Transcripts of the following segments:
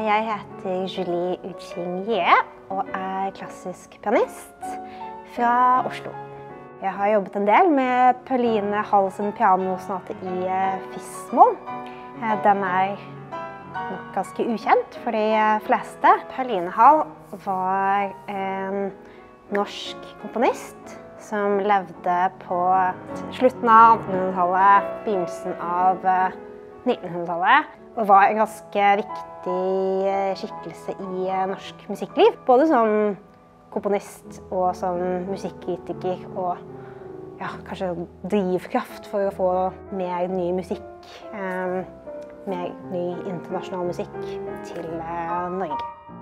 Jeg heter Julie Yuqing Ye og er klassisk pianist fra Oslo. Jeg har jobbet en del med Pauline Halls pianosonate i fis-moll. Den er nok ganske ukjent for de fleste. Pauline Hall var en norsk komponist som levde på slutten av 1800-tallet, begynnelsen av 1900-tallet, og var en ganske viktig skikkelse i norsk musikkliv. Både som komponist og som musikkritiker og kanskje drivkraft for å få mer ny musikk, mer ny internasjonal musikk til Norge.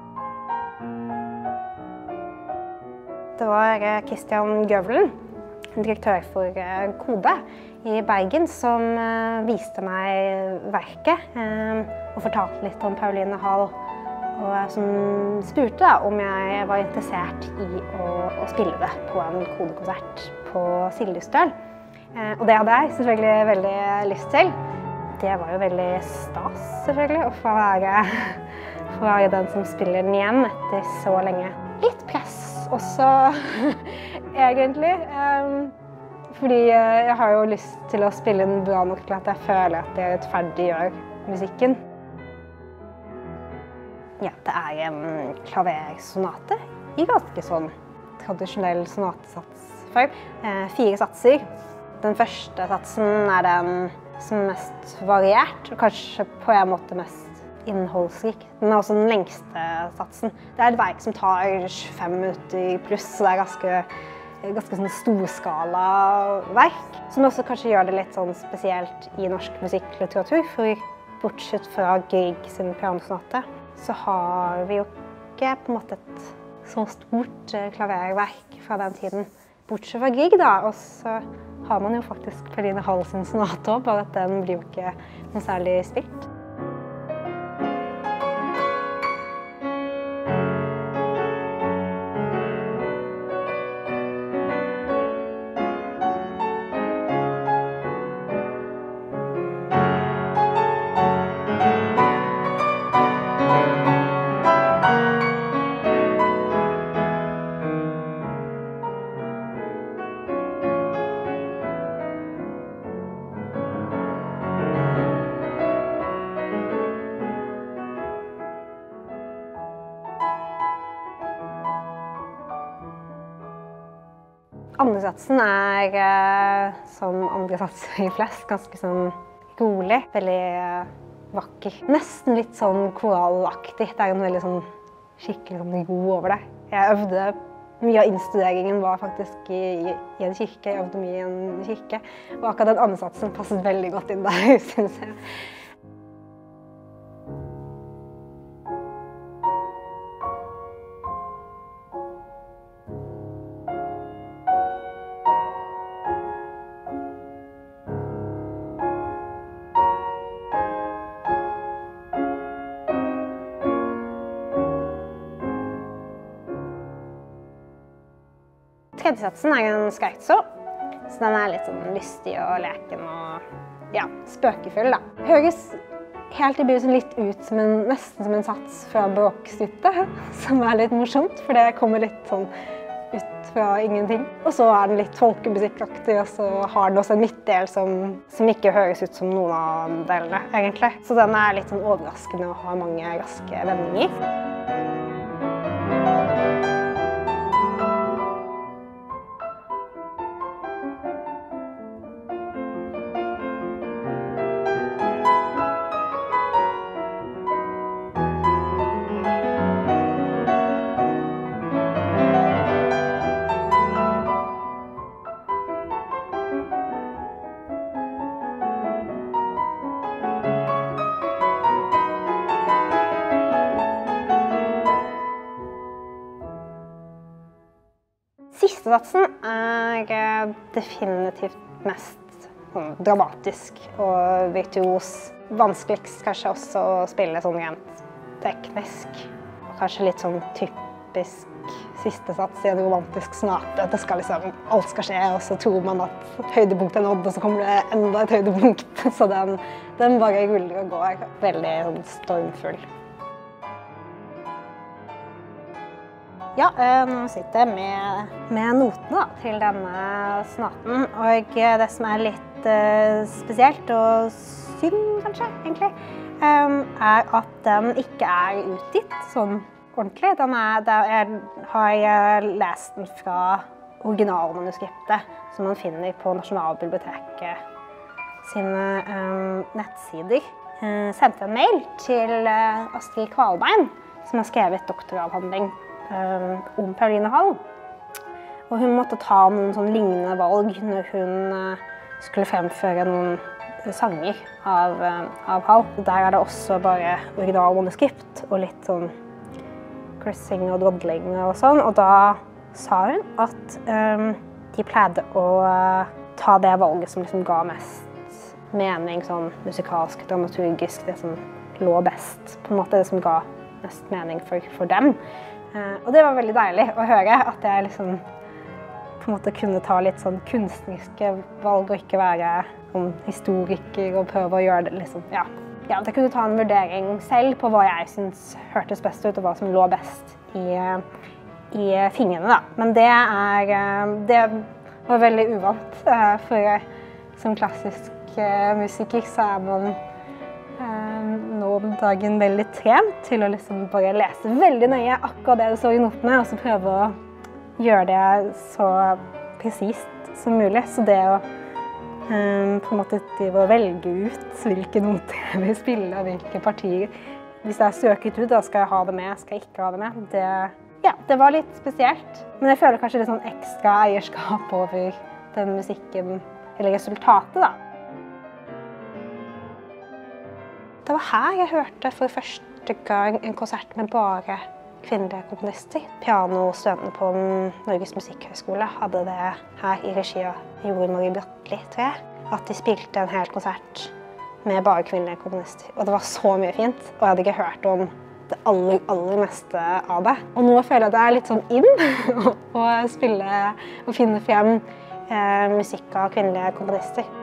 Det var Christian Gøvlen, direktør for Kode i Bergen, som viste meg verket og fortalte litt om Pauline Hall, og som spurte om jeg var interessert i å spille det på en kodekonsert på Sildustøl. Og det hadde jeg selvfølgelig veldig lyst til. Det var jo veldig stas, selvfølgelig, å få være den som spiller den igjen etter så lenge. Litt press også, egentlig. Fordi jeg har jo lyst til å spille den bra nok til at jeg føler at jeg rettferdiggjør musikken. Ja, det er en klaversonate i ganske sånn tradisjonell sonatesats. 4 satser. Den første satsen er den som er mest variert, og kanskje på en måte mest innholdsrik. Den er også den lengste satsen. Det er et verk som tar 25 minutter pluss, så det er ganske sånn storskala verk, som også kanskje gjør det litt sånn spesielt i norsk musikklitteratur, for bortsett fra Grieg sin pianosonate, så har vi jo ikke på en måte et så stort klaververk fra den tiden. Bortsett fra Grieg da, og så har man jo faktisk Pauline Hall sin sonate også, bare at den blir jo ikke noe særlig spilt. Andre satsen er, som andre satser flest, ganske sånn rolig, veldig vakker. Nesten litt sånn korallaktig. Det er en veldig sånn skikkelig sånn ro over det. Jeg øvde, mye av innstuderingen var faktisk i en kirke. Jeg øvde mye i en kirke, og akkurat den andre satsen passet veldig godt inn der, synes jeg. Tredje satsen er en scherzo, så den er litt sånn lystig og leken og spøkefull da. Høres helt i begynnelsen litt ut som nesten som en sats fra barokkstykket, som er litt morsomt, for det kommer litt sånn ut fra ingenting. Og så er den litt folkemusikkaktig, og så har den også en midtdel som ikke høres ut som noen av delene, egentlig. Så den er litt sånn overraskende og har mange raske vendinger. Siste satsen er definitivt mest dramatisk og virtuos. Vanskeligst kanskje også å spille sånn rent teknisk. Og kanskje litt sånn typisk siste sats i en romantisk sonate. At det skal alt skal skje, og så tror man at høydepunktet er nådd, og så kommer det enda et høydepunkt. Så den bare ruller og går. Veldig stormfull. Ja, nå sitter jeg med notene til denne sonaten, og det som er litt spesielt og synd kanskje, egentlig, er at den ikke er utgitt sånn ordentlig. Jeg har lest den fra originalmanuskriptet som man finner på Nasjonalbiblioteket sine nettsider. Sendte en mail til Astrid Kvalbein, som har skrevet doktoravhandling om Pauline Hall. Og hun måtte ta noen sånn lignende valg når hun skulle fremføre noen sanger av Hall. Der er det også bare originalmanuskript og litt sånn kryssing og drodling og sånn. Og da sa hun at de pleide å ta det valget som liksom ga mest mening, sånn musikalsk, dramaturgisk, det som lå best, på en måte det som ga mest mening for dem. Og det var veldig deilig å høre at jeg liksom på en måte kunne ta litt sånn kunstneriske valg og ikke være sånn historiker og prøve å gjøre det liksom, ja. Ja, at jeg kunne ta en vurdering selv på hva jeg synes hørtes best ut og hva som lå best i fingrene da. Men det var veldig uvant, for som klassisk musiker så er man nå om dagen veldig trent til å liksom bare lese veldig nøye akkurat det det står i notene, og så prøve å gjøre det så presist som mulig. Så det å på en måte velge ut hvilke noter jeg vil spille og hvilke partier. Hvis jeg søker ut, da skal jeg ha det med, skal jeg ikke ha det med. Det var litt spesielt, men jeg føler kanskje litt sånn ekstra eierskap over den musikken, eller resultatet da. Det var her jeg hørte for første gang en konsert med bare kvinnelige komponister. Pianostudentene på Norges Musikkhøgskole hadde det her i regi av Julie Yuqing Ye, tror jeg. At de spilte en hel konsert med bare kvinnelige komponister. Og det var så mye fint, og jeg hadde ikke hørt om det aller meste av det. Og nå føler jeg at det er litt sånn inn å spille og finne frem musikk av kvinnelige komponister.